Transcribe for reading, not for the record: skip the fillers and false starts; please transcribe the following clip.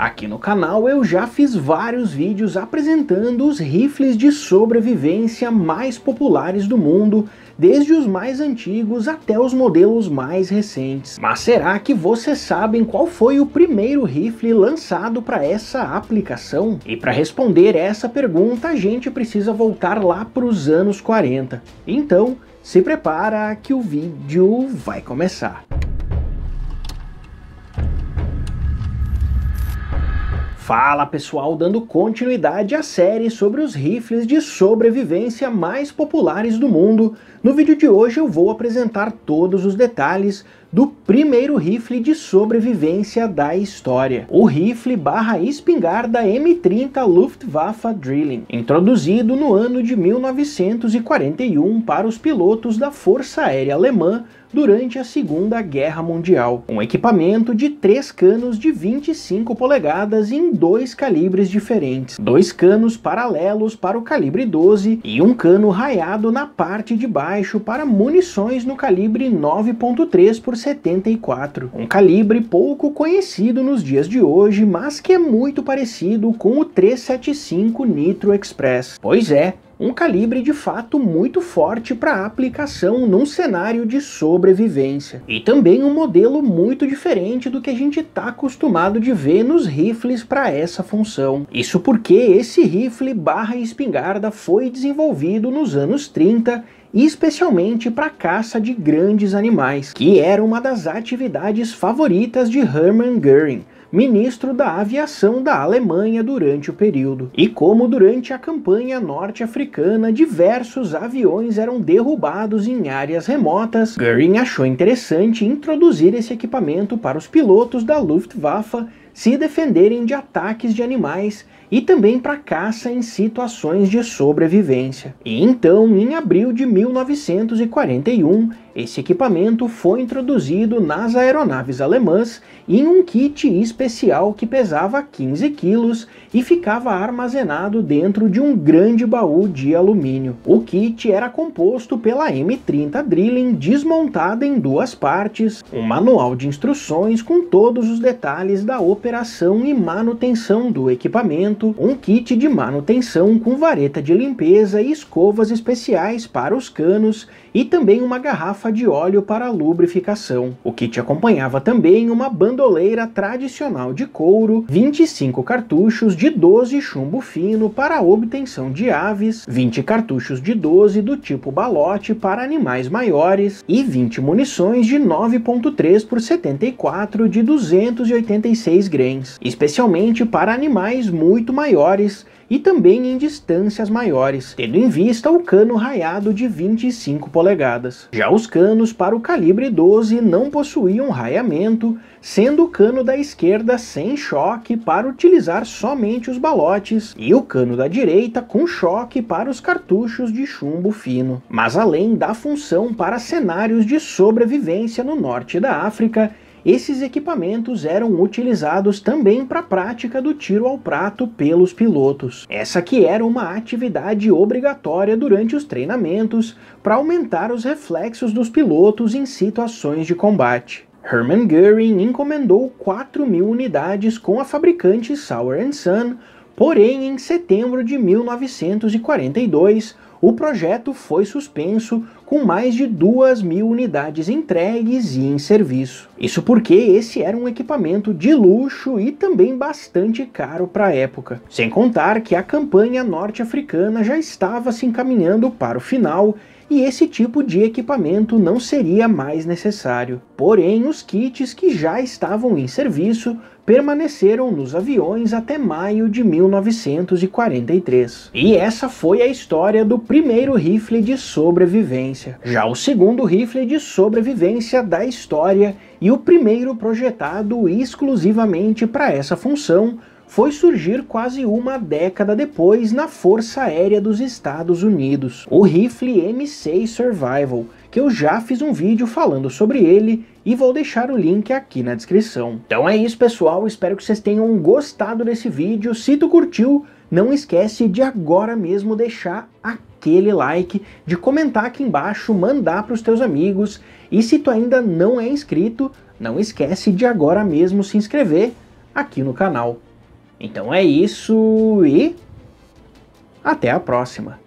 Aqui no canal eu já fiz vários vídeos apresentando os rifles de sobrevivência mais populares do mundo, desde os mais antigos até os modelos mais recentes. Mas será que vocês sabem qual foi o primeiro rifle lançado para essa aplicação? E para responder essa pergunta a gente precisa voltar lá para os anos 40. Então se prepara que o vídeo vai começar. Fala pessoal, dando continuidade à série sobre os rifles de sobrevivência mais populares do mundo. No vídeo de hoje eu vou apresentar todos os detalhes do primeiro rifle de sobrevivência da história, o rifle /espingarda M30 Luftwaffe Drilling, introduzido no ano de 1941 para os pilotos da Força Aérea Alemã durante a Segunda Guerra Mundial. Um equipamento de 3 canos de 25 polegadas em 2 calibres diferentes, 2 canos paralelos para o calibre 12 e um cano raiado na parte de baixo para munições no calibre 9.3 por 74, um calibre pouco conhecido nos dias de hoje, mas que é muito parecido com o 375 Nitro Express. Pois é, um calibre de fato muito forte para aplicação num cenário de sobrevivência. E também um modelo muito diferente do que a gente está acostumado de ver nos rifles para essa função. Isso porque esse rifle /espingarda foi desenvolvido nos anos 30, especialmente para caça de grandes animais, que era uma das atividades favoritas de Hermann Göring, ministro da aviação da Alemanha durante o período. E como durante a campanha norte-africana diversos aviões eram derrubados em áreas remotas, Göring achou interessante introduzir esse equipamento para os pilotos da Luftwaffe se defenderem de ataques de animais e também para caça em situações de sobrevivência. E então, em abril de 1941, esse equipamento foi introduzido nas aeronaves alemãs em um kit especial que pesava 15 quilos e ficava armazenado dentro de um grande baú de alumínio. O kit era composto pela M30 Drilling desmontada em 2 partes, um manual de instruções com todos os detalhes da operação e manutenção do equipamento, um kit de manutenção com vareta de limpeza e escovas especiais para os canos e também uma garrafa de óleo para lubrificação. O kit acompanhava também uma bandoleira tradicional de couro, 25 cartuchos de 12 chumbo fino para a obtenção de aves, 20 cartuchos de 12 do tipo balote para animais maiores e 20 munições de 9.3 por 74 de 286 grains, especialmente para animais muito maiores e também em distâncias maiores, tendo em vista o cano raiado de 25 polegadas. Já os canos para o calibre 12 não possuíam raiamento, sendo o cano da esquerda sem choque para utilizar somente os balotes e o cano da direita com choque para os cartuchos de chumbo fino. Mas além da função para cenários de sobrevivência no norte da África, esses equipamentos eram utilizados também para a prática do tiro ao prato pelos pilotos. Essa que era uma atividade obrigatória durante os treinamentos para aumentar os reflexos dos pilotos em situações de combate. Hermann Göring encomendou 4.000 unidades com a fabricante Sauer & Son, porém em setembro de 1942 o projeto foi suspenso, com mais de 2.000 unidades entregues e em serviço. Isso porque esse era um equipamento de luxo e também bastante caro para a época. Sem contar que a campanha norte-africana já estava se encaminhando para o final e esse tipo de equipamento não seria mais necessário. Porém, os kits que já estavam em serviço permaneceram nos aviões até maio de 1943. E essa foi a história do primeiro rifle de sobrevivência. Já o segundo rifle de sobrevivência da história e o primeiro projetado exclusivamente para essa função foi surgir quase uma década depois na Força Aérea dos Estados Unidos, o rifle M6 Survival, que eu já fiz um vídeo falando sobre ele e vou deixar o link aqui na descrição. Então é isso pessoal, espero que vocês tenham gostado desse vídeo. Se tu curtiu, não esquece de agora mesmo deixar aquele like, de comentar aqui embaixo, mandar para os teus amigos, e se tu ainda não é inscrito, não esquece de agora mesmo se inscrever aqui no canal. Então é isso e até a próxima!